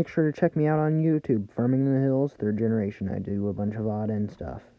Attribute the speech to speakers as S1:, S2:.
S1: make sure to check me out on YouTube, Farming in the Hills, 3rd generation. I do a bunch of odd end stuff.